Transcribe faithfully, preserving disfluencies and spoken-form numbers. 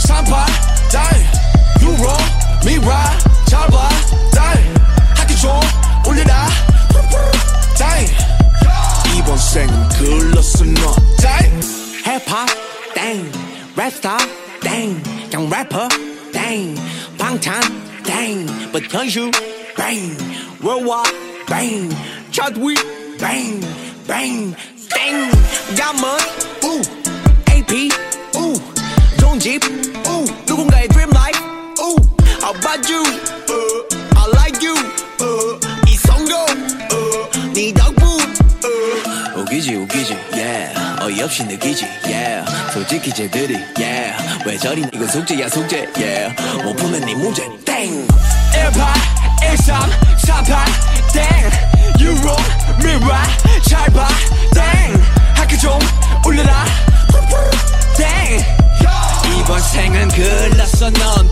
삼팔 다이 유로 미라 잘봐 다이 학기 좀 올려라 다이 이번 생은 글렀어 너 다이 힙합 땡 랩스타 땡 그냥 래퍼 땡 방탄 땡 but 현실 bang worldwide bang chart we bang bang 땡 가문 우 에이피 우 좋은 집 우 누군가의 dream life 우 How about you uh, I like you uh, 이성공 uh, 네 덕분 uh. 웃기지 웃기지 yeah 어이없이 느끼지 yeah 솔직히 쟤들이 yeah 왜 저리 이건 숙제야 숙제 yeah 못 푸는 네 문제 땡 일팔 일삼 사팔 땡 유로 미라 잘봐 땡 학교 좀 올려라 땡 이번 생은 글렀어 넌